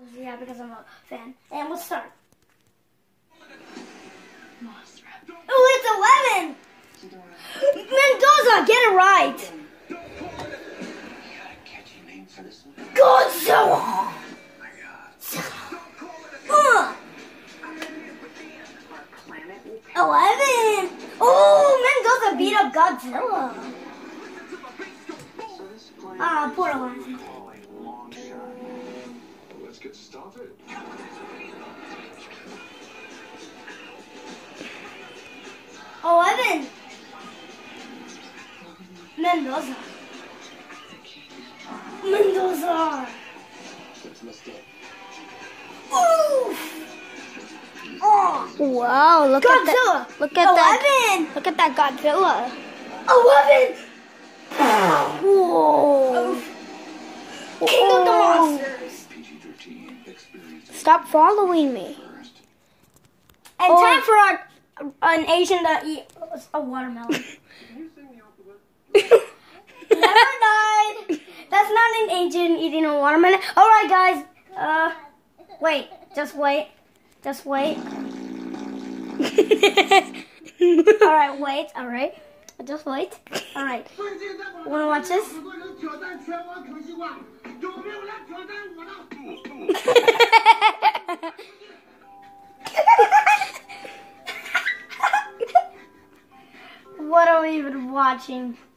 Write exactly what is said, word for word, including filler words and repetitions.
Yeah, because I'm a fan. And we'll start. Oh, it's eleven! Mendoza, get it right! Godzilla! Uh. eleven! Oh, Mendoza beat up Godzilla. Ah, poor eleven. Let's get started. eleven! Mendoza. Mendoza! Ooh! Oh! Wow, look Godzilla. at that. Look at that. eleven! Look at that Godzilla. eleven! Whoa. King of the Oh. monsters! Stop following me. And Oh. time for our, an Asian to eat a watermelon. Never died. That's not an Asian eating a watermelon. Alright guys, uh, wait, just wait, just wait. Alright, wait, alright, just wait. Alright, wanna watch this? What are we even watching?